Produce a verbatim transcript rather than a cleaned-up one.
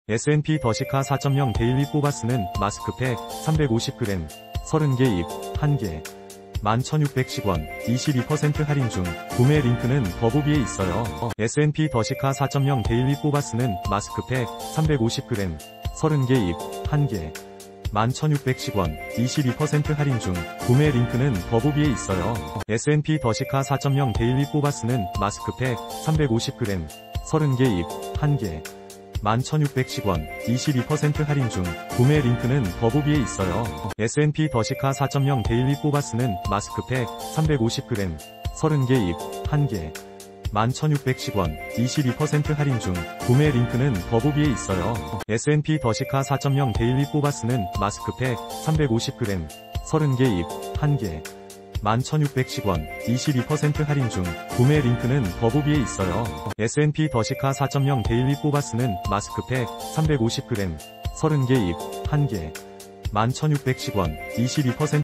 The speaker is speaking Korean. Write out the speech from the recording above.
에스 앤 피 더시카 사 점 영 데일리 뽑아 쓰는 마스크팩 삼백오십 그램 서른 개 입 한 개 만 천육백십 원 이십이 퍼센트 할인 중. 구매 링크는 더보기에 있어요. 에스 앤 피 더시카 사 점 영 데일리 뽑아 쓰는 마스크팩 삼백오십 그램 서른 개 입 한 개 만 천육백십 원 이십이 퍼센트 할인 중. 구매 링크는 더보기에 있어요. 에스 앤 피 더시카 사 점 영 데일리 뽑아 쓰는 마스크팩 삼백오십 그램 서른 개 입 한 개 만 천육백십 원 이십이 퍼센트 할인 중. 구매 링크는 더보기에 있어요. 에스 앤 피 더시카 사 점 영 데일리 뽑아 쓰는 마스크팩 삼백오십 그램 서른 개 입 한 개 만 천육백십 원 이십이 퍼센트 할인 중. 구매 링크는 더보기에 있어요. 에스 앤 피 더시카 사 점 영 데일리 뽑아 쓰는 마스크팩 삼백오십 그램 서른 개 입 한 개 만 천육백십 원 이십이 퍼센트 할인 중. 구매 링크는 더보기에 있어요. 에스 앤 피 더시카 사 점 영 데일리 뽑아 쓰는 마스크팩 삼백오십 그램 서른 개 입 한 개 만 천육백십 원 이십이 퍼센트